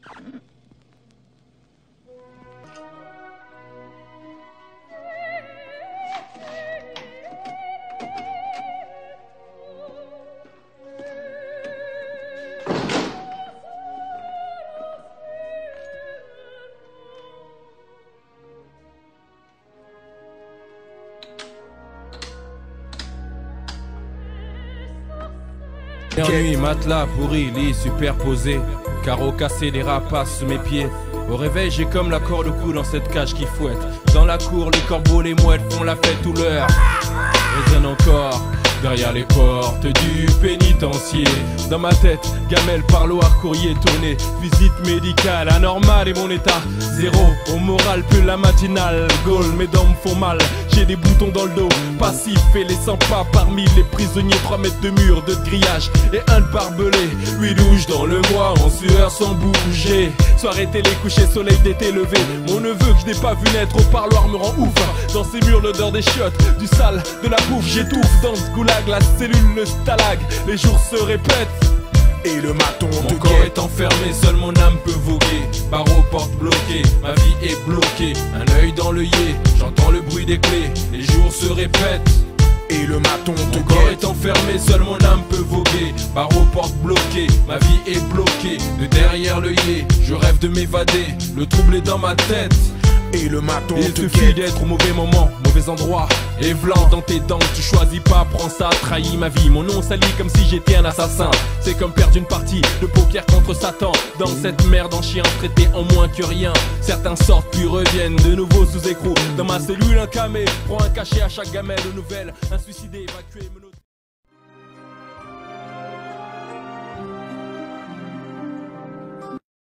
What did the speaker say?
Nuit, matelas pourri, lit superposé, carreaux cassés, des rapaces sous mes pieds. Au réveil, j'ai comme la corde au cou dans cette cage qui fouette. Dans la cour, les corbeaux, les mouettes font la fête, tout l'heure résonne encore derrière les portes du pénitencier. Dans ma tête, gamelle, parloir, courrier tourné, visite médicale, anormale et mon état zéro. Au moral, plus la matinale, Gaulle, mes dents me font mal. J'ai des boutons dans le dos, passif et les 100 pas parmi les prisonniers. 3 mètres de mur, 2 de grillage et un de barbelé. 8 douches dans le mois, en sueur sans bouger. Soirée télé, coucher, soleil d'été levé. Mon neveu que je n'ai pas vu naître au parloir me rend ouf. Dans ces murs, l'odeur des chiottes, du sale, de la bouffe. J'étouffe dans ce goulag, la cellule, le stalag. Les jours se répètent et le maton te guette. Mon corps est enfermé, seule mon âme peut voguer. Barreaux, portes bloquées, ma vie est bloquée. Un œil dans l'œillet, j'entends le bruit des clés. Les jours se répètent et le maton te guette. Mon corps est enfermé, seule mon âme peut voguer. Barreaux, portes bloquées, ma vie est bloquée. De derrière l'œillet, je rêve de m'évader. Le trouble est dans ma tête et le maton te guette. Il suffit d'être au mauvais moment, mauvais endroit. Et vlan dans tes dents, tu choisis pas, prends ça, trahis ma vie. Mon nom sali comme si j'étais un assassin. C'est comme perdre une partie de poker contre Satan. Dans cette merde en chien traité en moins que rien. Certains sortent puis reviennent de nouveau sous écrou. Dans ma cellule un camé, prends un cachet à chaque gamelle nouvelle. Un suicidé évacué.